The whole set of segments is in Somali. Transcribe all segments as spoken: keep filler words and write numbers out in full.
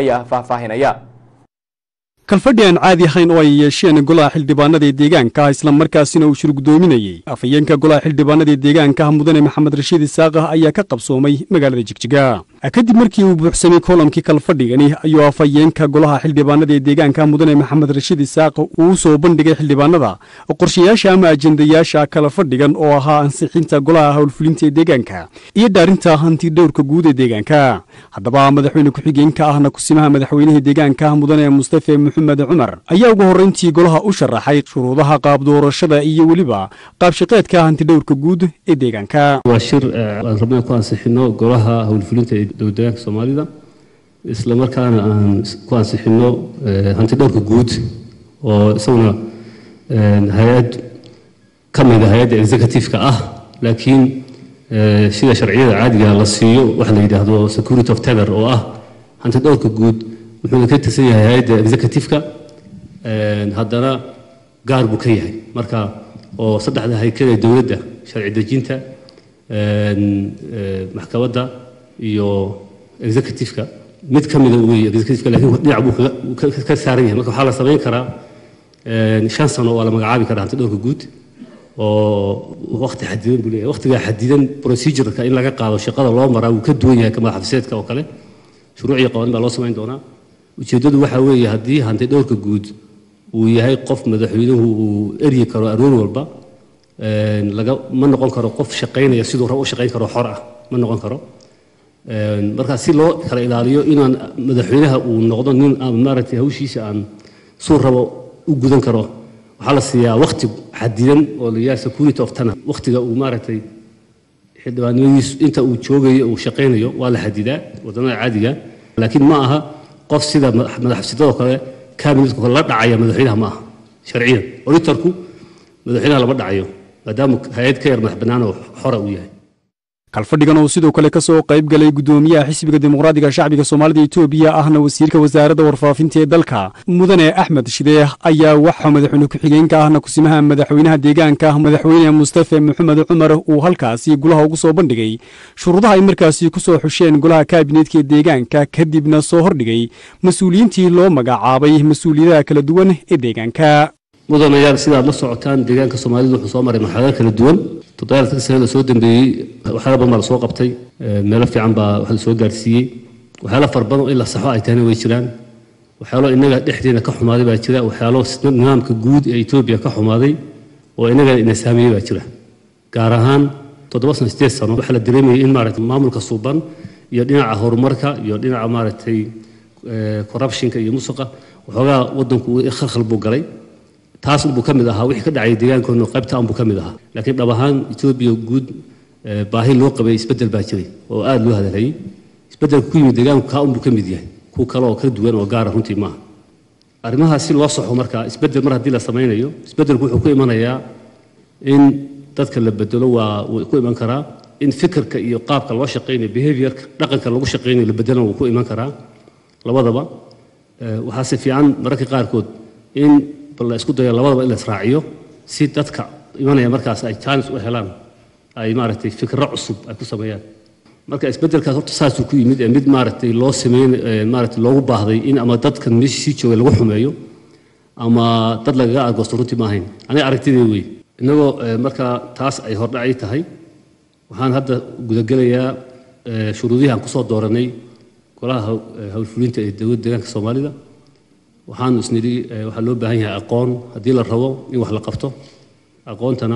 ayaa faahfaahinaya. kalfadhi aan caadi ahayn oo ay yeesheen golaha xildhibaanada ee deegaanka isla markaasina uu shir gudoominayay afayeenka golaha xildhibaanada ee deegaanka mudane maxamed rashiid isaaq ayaa ka qabsoomay magaalada Jigjiga kadib markii uu buuxsamay koolamkii kalfadhigani ayuu afayeenka golaha xildhibaanada ee deegaanka mudane maxamed rashiid isaaq uu soo bandhigay xildhibaanada qorshayaasha ama ajendayaasha kalfadhigan oo ahaa ansixinta golaha howlfulinta ee deegaanka iyo dhaarinta hanti dhowrka guud ee deegaanka. haddaba madaxweyne ku-xigeenka ahna kusimaha madaxweynaha deegaanka mudane mustafa محمد عمر ayaa ugu horeyntii golaha u sharaxay shuruudaha qaab doorashada iyo waliba qaab shaqeedka hanti dhowrka guud ee deegaanka. waa shir aan rabnaa ku ansixino golaha howlfulinta ee deegaanka Soomaalida isla markaana aan ku ansixino hanti dhowrka guud oo isaguna hay'ad kamid ah hay'adda executive-ka ah laakiin sida sharciyada caadiga la siiyo waxa la yiraahdo security of tender oo ah hanti dhowrka guud wuxuu ka tirsan yahay hay'adda executive-ka haddana gaar buu ka yahay marka oo saddexda hay'ad ee dawladda sharci dejinta maxkamadda iyo executive-ka mid kamid ah weeye executive-ka laakiin dhinac buu ka saaran yahay marka waxa la sameyn karaa shan sano oo la magacaabi karaa hanti dhowrka guud oo waqti xadidan buu leeyahay waqtiga xadidan procedure-ka in laga qaado shaqada loo maraa uu ka duwan yahay kama xafiiseedka oo kale shuruuciyo qawaaniin baa loo sameyn doonaa. ujeedadu waxa weeye haddii hanti dhowrka guud uu yahay qof madaxweynuhu uu eryi karo aroon walba laga ma noqon karo qof shaqeynaya sidoo rabo u shaqeyn karo xor ah ma noqon karo marka si loo kala ilaaliyo inaan madaxweynaha uu noqdo nin aan maaragtay hawshiisa aan soo rabo u gudan karo waxa la siiyaa waqti xadidan oo la yiraahdo security of tender waqtiga uu maaragtay xildhibaanadiisu inta uu joogayo uu shaqeynayo waa la xadidaa wadannada caadiga laakiin ma aha qof sida madaxweynaha kale kaabinetku la dhacaya madaxweynaha ma aha sharciyan auditorku madaxweynaha lama dhacayo maadaama hay'ad ka yar madax bannaan oo xor u yahay. kalfadhigan oo sidoo kale ka soo qayb galay gudoomiyaha xisbiga dimuqraadiga shacbiga Soomaalida Itoobiya ahna wasiirka wasaaradda warfaafinta ee dalka mudane Axmed Shidee ayaa waxa madaxweyne ku-xigeenka ahna kusimaha madaxweynaha deegaanka madaxweyne Mustafa Maxamed Cumar uu halkaasi golaha ugu soo bandhigay shuruudaha ay markaasi ku soo xusheen golaha kaabineetka ee deegaanka kadibna soo hordhigay mas'uuliyiintii loo magacaabay mas'uuliyadaha kala duwan ee deegaanka. mudanayaal sidaad la socotaan deegaanka Soomaalida wuxuu soo maray marxalado kala duwan toddobaadka sano soo dambeeyay waxa badan la soo qabtay meel fiican baa waxa la soo gaarsiiyay waxa la farbadan in la saxo ay tahay way jiraan waxa loo inaga dhexdeena ka xumaaday baa jira waxa loo nidaamka guud ee Itoobiya ka xumaaday oo inaga ina saameeyay baa jira gaar ahaan toddoba sano sideed sano waxa la dareemayay in maaragtay maamulka suuban iyo dhinaca horumarka iyo dhinaca maaragtay corruption-ka iyo musuqa waxoogaa wadanku khalkhal buu galay taas uu kamid ahaa wixii ka dhacay deegaankoona qaybta aan buu kamid ahaa laakiin dhab ahaan Itoobiya guud baahi loo qabay isbedel baa jiray oo aad loo hadalay isbedelku ku yimid deegaanka ka uu kamid yahay ku kale oo kala duwan oo gaar ah runtii maaha arrimaha si loo saxo marka isbedel mar haddii la sameynayo isbedelku wuxuu ku imanayaa in dadka la bedelo waa ku iman karaa in fikirka iyo qaabka loo shaqeynayo behaviorka dhaqanka lagu shaqeynayo la bedelo uu ku iman karaa labadaba waxa si fiican mararka qaarkood in la isku dayo labadaba in la israaciyo si dadka imanaya markaas ay chance u helaan ay maaragtay fikro cusub ay ku sameeyaan marka isbedelkaas horta saas ku yimid ee mid maaragtay loo sameeyay maaragtay loogu baahday in ama dadkan meeshii joogay lagu xumeeyo ama dad laga argoosto runtii ma ahayn aniga aragtidii weey inagoo marka taas ay hordhacay tahay waxaan hadda gudagalayaa shuruudihi aan ku soo dooranay golaha howlfulinta ee dawladda deegaanka Soomaalida waxaan isnidi waxa loo baahan yahay aqoon hadii la rabo in wax la qabto aqoontana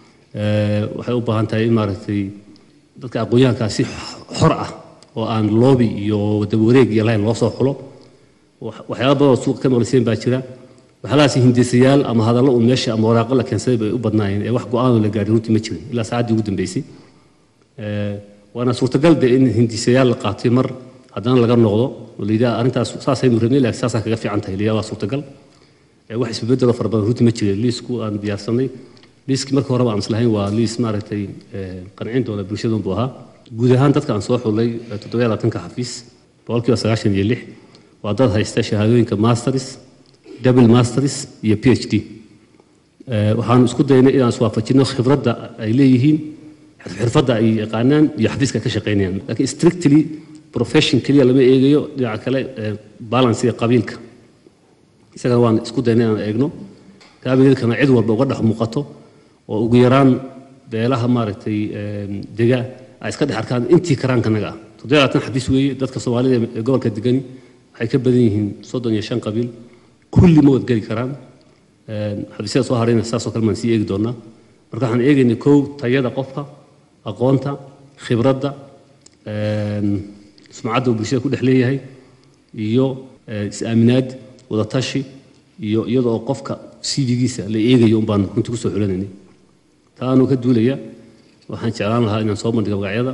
waxay u baahan tahay in maaragtay dadka aqoonyahanka si xor ah oo aan lobby iyo dab wareeg iyo laan loo soo xulo waxyaabo badan oo suuq ka maqlisiin baa jira waxaalaasi hindisayaal ama hadallo uu meesha ama waraaqo la keensaday bay u badnaayeen ee wax go'aan la gaarin runtii ma jirin ilaa saacadii ugu dambeysay waana suurtagal in hindisayaal la qaatay mar haddana laga noqdo waliida arintaas saasay muhiimnay laakiin saasa kaga fiican tahay liyaa waa suurtagal wax isbedelo farabadan runtii ma jirin liisku aan diyaarsanay liiski marka hore aan islahayn waa liis maaragtay qancin doona bulshada uu ahaa guud ahaan dadka aan soo xulay toddoba iyo labaatan ka xafiis boqolkiiba sagaashan iyo lix waa dad haysta shahaadooyinka masters double masters iyo PhD waxaan isku daynay inaan iswaafajino khibradda ay leeyihiin xirfadda ay yaqaanaan iyo xafiiska ka shaqeynayaan laakiin strictly profession kaliya lama eegayo dhinaca kale balance qabiilka isaga waan isku daynay aan eegno kaabigeedkana cid walba uga dhex muuqato oo ugu yaraan beelaha maaragtay dega ay iska dhex arkaan intii karaankanaga ah toddobaatan xafiis weeye dadka Soomaalida ee gobolka degani waxay ka badan yihiin soddon iyo shan qabiil kulli ma wad gali karaan xafiisyada soo harayna saasoo kale maan sii eegi doonaa marka waxaan eegaynay kow tayada qofka aqoonta khibradda sumcadda uu bulshada ku dhex leeyahay iyo is-aaminaad wada tashi iyo iyadoo qofka C V-giisa la eegayo un baan runtii kusoo xulanaynay taanu ka duulaya waxaan jeclaan lahaa inaan soo bandhigo magacyada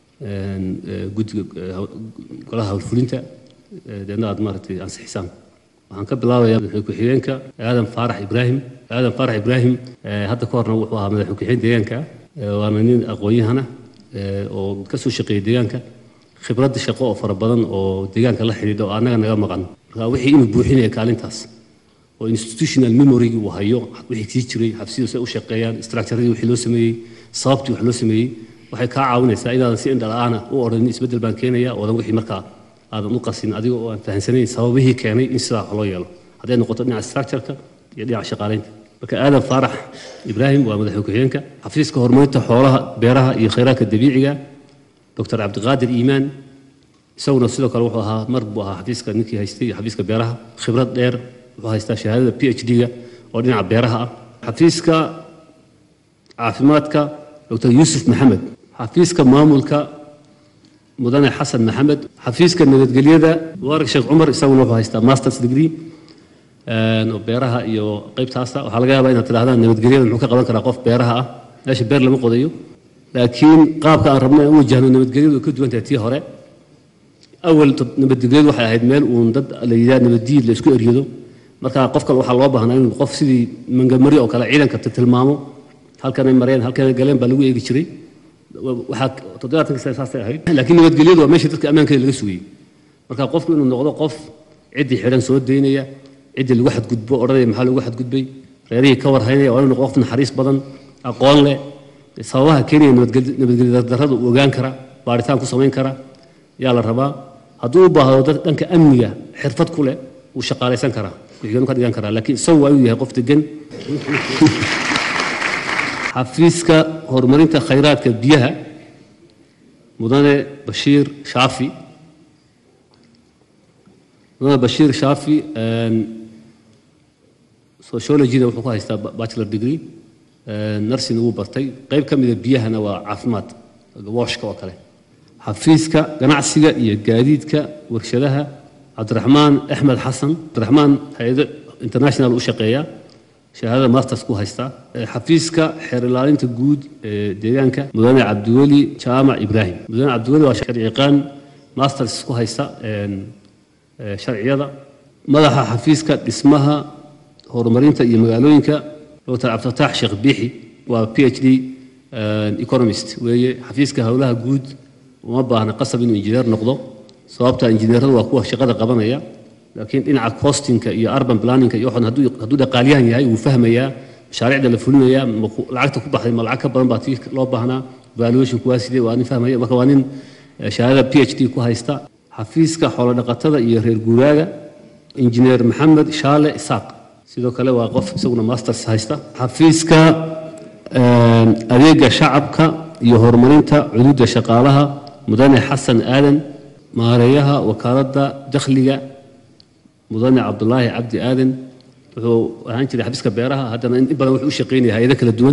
guddiga golaha howlfulinta deedna aad maaragtay ansixisaan waxaan ka bilaabayaa madaxweyne ku-xigeenka aadan faarax ibraahim aadan faarax ibraahim hadda ka horna wuxuu ahaa madaxweyne ku-xigeen deegaanka waana nin aqoon-yahana oo ka soo shaqeeya deegaanka khibradda shaqo oo fara badan oo deegaanka la xidhiidha oo annaga naga maqan marka wixii inuu buuxinaya kaalintaas oo institutional memory uu hayo wixii sii jiray xabsiyadu say u shaqeeyaan structure-adii wixii loo sameeyey sababtii wax loo sameeyey waxay kaa caawinaysaa inaadan si indhala-aana u odhanin isbeddel baan keenaya oodan wixii markaa aadan u qasin adiga oo aan fahansanayn sababihii keenay in sidaa wax loo yeelo hadday noqoto dhinaca structure-ka iyo dhinaca shaqaalaynta marka aadan faarax ibraahim waa madaxweyne ku-xigeenka xafiiska horumarinta xoolaha beeraha iyo khayraadka dabiiciga doctor cabdiqaadir iimaan isaguna sidoo kale wuxuu ahaa mar buu ahaa xafiiska ninkii haystay xafiiska beeraha khibrad dheer wuxuu haystaa shahaadada P H D-ga oo dhinaca beeraha ah xafiiska caafimaadka doctor yuusuf maxamed xafiiska maamulka mudane xasan maxamed xafiiska nabadgelyada waarig sheekh cumar isaguna wuxuu haystaa masters degree oo beeraha iyo qaybtaasa waxaa laga yaabaa inaad tidhaahdaan nabadgelyada muxuu ka qaban karaa qof beeraha ah meesha beer lama qodayo laakiin qaabka aan rabnay aan u wajahno nabadgelyadu ka duwan tahay tii hore awal nabadgelyadu waxay ahayd meel uun dad la yidhaha nabaddiid la isku eryado marka qof kale waxaa loo baahnaa inuu qof sidii mangamari oo kale ciidanka tilmaamo halkanay mareen halkanay galeen baa lagu eegi jiray waxaa toddobaatan sano saasay ahayd laakiin nabadgelyadu waa meesha dadka ammaankeeda laga sugayey marka qofku inuu noqdo qof ciddii xidhan soo daynaya ciddii lagu xadgudbo odhanaya maxaa lagu xadgudbay reerihii ka war haynaya waa inuu noqdo qof naxariis badan aqoon leh sababaha keenaya nabadgelyo darrada uu ogaan kara baaritaan ku samayn kara yaa la rabaa hadduu u baahdo dad dhanka amniga xirfad ku leh wuu shaqaalaysan karaa ku-xigeen ka dhigan karaa laakiin isagu waa inuu yahay qof degan xafiiska horumarinta khayraadka biyaha mudane bashiir shaafi mudane bashiir shaafi sociology-da wuxuu ku haystaa bachelor degree nursing wuu bartay qayb ka mida biyahana waa caafimaad washka oo kale xafiiska ganacsiga iyo gaadiidka warshadaha cabdiraxmaan axmed xasan cabdiraxmaan hay-ado international u shaqeeya shahaadada masters ku haysta xafiiska xeer ilaalinta guud ee deegaanka mudane cabdiweli jaamac ibraahim mudane cabdiweli waa sharci yaqaan masters ku haysta sharciyada madaxa xafiiska dhismaha horumarinta iyo magaalooyinka doctor cabdifataax sheekh biixi waa P H D economist weeye xafiiska howlaha guud uma baahna qasab inuu injineer noqdo sababta injineeradu waa kuwa shaqada qabanaya laakiin dhinaca costingka iyo urban planning iyo waxaan hadduu hadduu dhaqaaliyahan yahay wuu fahmayaa mashaariicda la fulinayaa lacagta ku baxday ma lacag ka badan baa tii loo baahnaa valuation kuwaa sidee waa nin fahmaya marka waa nin shahaadada P H D ku haysta xafiiska xoolo dhaqatada iyo reer guuraaga injineer maxamed shaale isaaq sidoo kale waa qof isaguna masters haysta xafiiska adeega shacabka iyo horumarinta cuduudda shaqaalaha mudane xasan aadan maareeyaha wakaaladda dakhliga mudane cabdulaahi cabdi aadan wuxuu ahaan jiray xafiiska beeraha haddana in badan wuxuu u shaqeynaya hay-ado kala duwan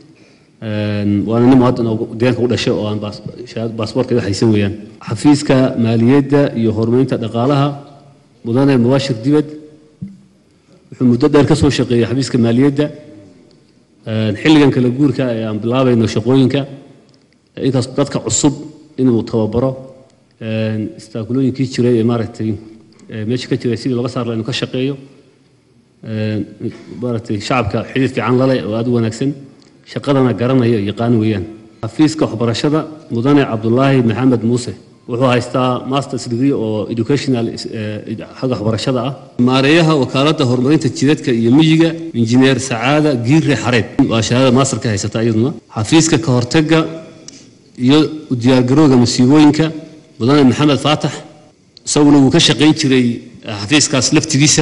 waana nin muwaadin oo deegaanka u dhashay oo aan baasboortkeeda haysan weeyaan xafiiska maaliyadda iyo horumarinta dhaqaalaha mudane mubashir dibad wuxuu muddo dheer ka soo shaqeeyay xafiiska maaliyadda xilligan kala guurka ee aan bilaabayno shaqooyinka inkaas dadka cusub inuu tababaro istaakulooyinkii jiray ee maaragtay meesha ka jiray sidii looga saar lahaa inuu ka shaqeeyo maaragtay shacabka xidhiidh fiican la leh oo aad u wanaagsan shaqadana garanaya yaqaan weeyaan xafiiska waxbarashada mudane cabdulaahi maxamed muuse wuxuu haystaa masters degree oo educational xagga waxbarashada ah maareeyaha wakaaladda horumarinta jidadka iyo miyiga injineer sacaada giire xareed waa shahaadada masterka haysata iyaduna xafiiska ka hortagga iyo u diyaargarowga masiibooyinka mudane maxamed faatax isaguna wuu ka shaqayn jiray xafiiskaas laftigiisa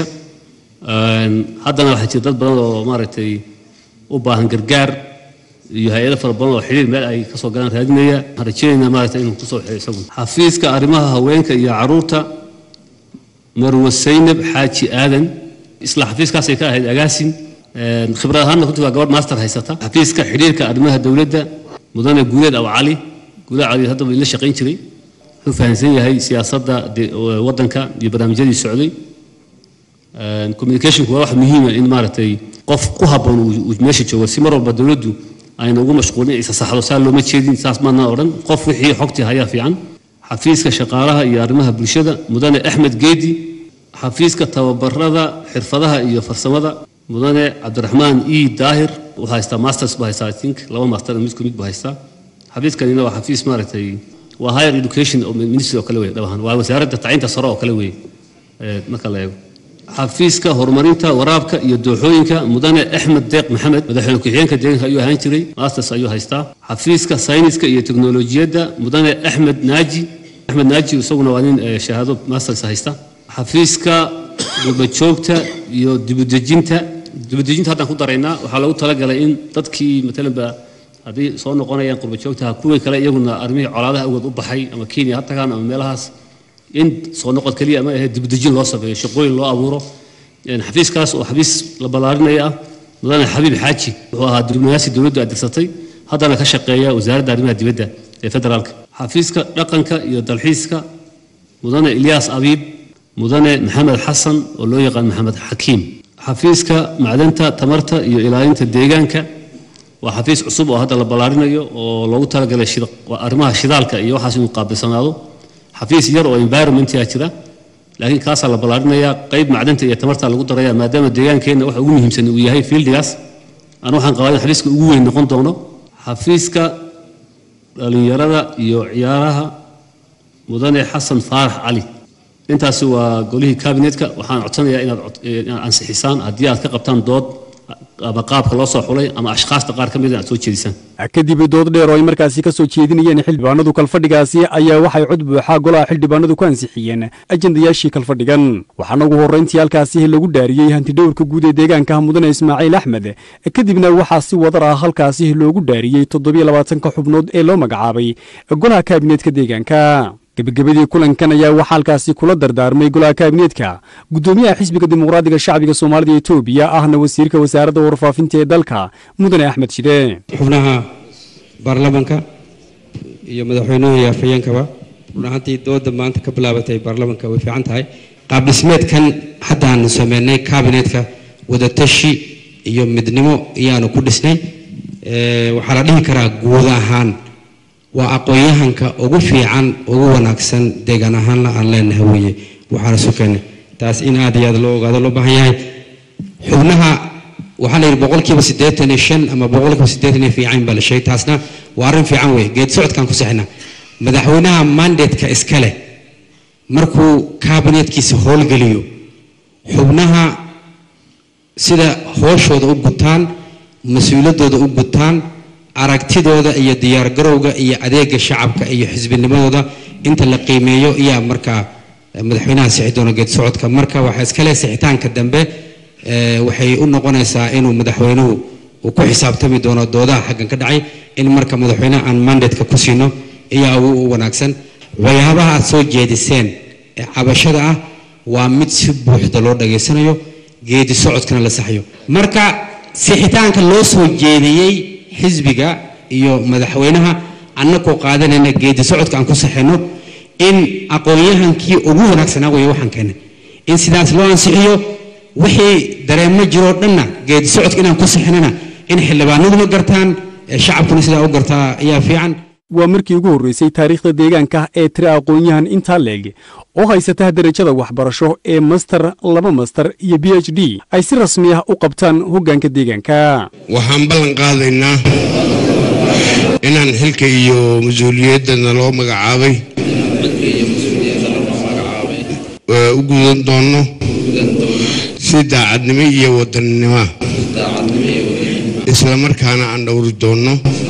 haddana waxaa jira dad badan oo maaragtay u baahan gargaar iyo hay'ado fara badan oo xiriir meel ay ka soo galaan raadinaya waxaan rajaynaynaa maaragtay inuu ku soo xiriyo isaguna xafiiska arrimaha haweenka iyo carruurta marwo saynab xaaji aadan isla xafiiskaasay ka ahayd agaasin khibrad ahaanna runtii waa gabadh master haysata xafiiska xiriirka arrimaha dowladda mudane guuleed aw cali guuleed cali haddaba ila shaqayn jiray wuxuu fahamsan yahay siyaasadda waddanka iyo barnaamijyadii socday communicationku waa wax muhiima in maaragtay qof ku habboon uu meesha joogo si mar walba dowladdu ayna ugu mashquulin isa saxdo saa looma jeedin saas maadna odhan qof wixii xogtii hayaa fiican xafiiska shaqaalaha iyo arrimaha bulshada mudane axmed geedi xafiiska tababarada xirfadaha iyo farsamada mudane cabdiraxmaan e daahir wuxuu haystaa masters buu haystaa I think laba master mid mid buu haystaa xafiiskanina waa xafiis maaragtay waa higher education ministry oo kale weeye dhabahan waa wasaaradda tacliinta sare oo kale weeye marka la eego xafiiska horumarinta waraabka iyo dooxooyinka mudane axmed deeq maxamed madaxweyne ku-xigeenka deegaanka ayuu ahaan jiray masters ayuu haystaa xafiiska sayniska iyo teknolojiyadda mudane axmed naaji axmed naaji isaguna waa nin shahaado masters haysta xafiiska gurbajoogta iyo dibudejinta dibudejinta haddaan ku daraynaa waxaa lagu talagalay in dadkii matalanba haddii soo noqonayaan qurbajoogtaha kuwii kale iyaguna arrimihii colaadaha awgeed u baxay ama kenya ha tagaan ama meelahaas in soo noqod keliya ama ahayd dibudejin loo sameeyo shaqooyin loo abuuro xafiiskaas oo xafiis la ballaarinaya ah mudane xabiib xaaji wuxuu ahaa diblomaasi dowladdu adeegsatay haddana ka shaqeeya wasaaradda arrimaha dibadda ee federaalka xafiiska dhaqanka iyo dalxiiska mudane ilyaas abiib mudane maxamed xasan oo loo yaqaan maxamed xakiim xafiiska macdanta tamarta iyo ilaalinta deegaanka waa xafiis cusub oo hadda la ballaarinayo oo loogu talagalay arrimaha shidaalka iyo waxaas inuu qaabilsanaado xafiis yar oo environmentia jira laakiin kaasaa la ballaarinayaa qayb macdanta iyo tamarta lagu daraya maadaama deegaankeenna waxa ugu muhiimsan uu yahay fiildigaas aan waxaan qabaa in xafiiska ugu weyn noqon doono xafiiska dhalinyarada iyo ciyaaraha mudane xasan faarax cali intaasi waa golihii kabinetka waxaan codsanayaa inaad ansixisaan haddii aad ka qabtaan dood ama qaabka loo soo xulay ama ashqaasta qaar ka mid ah aad soo jeedisaan kadib dood dheer oo ay markaasi ka soo jeedinayeen xildhibaanadu kalfadhigaasi ayaa waxay cod buuxa golaha xildhibaanadu ku ansixiyeen ajandayaashii kalfadhigan waxaana ugu horreyntii halkaasi lagu dhaariyey hantidhowrka guud ee deegaanka mudane ismaaciil axmed kadibna waxaa si wadar ah halkaasi loogu dhaariyey toddobiyo labaatanka xubnood ee loo magacaabay golaha kaabineetka deegaanka gabagabadii kulankan ayaa waxaa halkaasi kula dardaarmay golaha kaabineetka gudoomiyaha xisbiga dimuqraadiga shacbiga soomaalida ee Itoobiya ahna wasiirka wasaaradda warfaafinta ee dalka mudane axmed shide xubnaha baarlamaanka iyo madaxweynaha iyo afhayeenkaba runtii dooda maanta ka bilaabatay baarlamaanka way fiican tahay qaab dhismeedkan hadda aan sameynay kaabineetka wada tashi iyo midnimo iyaanu ku dhisnay ee waxa la dhihi karaa guud ahaan waa aqoonyahanka ugu fiican ugu wanaagsan deegaan ahaan la aan leenahay weeye waxaana sokeenay taas in aad iyo aad loo ogaado loo baahan yahay xubnaha waxaa la yidhi boqolkiiba siddeetan iyo shan ama boqolkiiba siddeetan iyo fiican baa la sheegay taasna waa arrin fiican weeye geed socodkaan ku saxina madaxweynaha mandatka iska leh markuu kaabinetkiisa howlgeliyo xubnaha sida hooshooda u gutaan mas-uuliyaddooda u gutaan aragtidooda iyo diyaar garowga iyo adeega shacabka iyo xisbinimadooda inta la qiimeeyo ayaa markaa madaxweynaha sixi doona geed socodka marka waxa iska leh sixitaanka dambe waxay u noqonaysaa inuu madaxweynuhu uu ku xisaabtami doono doodaha xaggan ka dhacay in marka madaxweynaha aan mandatka ku siino ayaa ugu wanaagsan waxyaabaha aad soo jeediseen ee cabashada ah waa mid si buuxda loo dhageysanayo geedi socodkana la saxayo marka sixitaanka loo soo jeediyey xisbiga iyo madaxweynaha annagoo qaadanayna geedi socodka aan ku saxino in aqoonyahankii ugu wanaagsanaa weeye waxaan keenay in sidaas loo ansixiyo wixii dareemo jiroo dhanna geedi socodka inaan ku saxinana in xildhibaanaduna gartaan shacabkuna sidaa u gartaa ayaa fiican waa markii ugu horreysay taariikhda deegaanka ee tira aqoonyahan intaa leeg oo haysata darajada waxbarasho ee master laba master iyo b h d ay si rasmi ah u qabtaan hoggaanka deegaanka waxaan ballan qaadaynaa inaan xilka iyo mas-uuliyadana loo magacaabay u gudan doono si daacadnimo iyo wadannimo isla markaana aan dhowri doono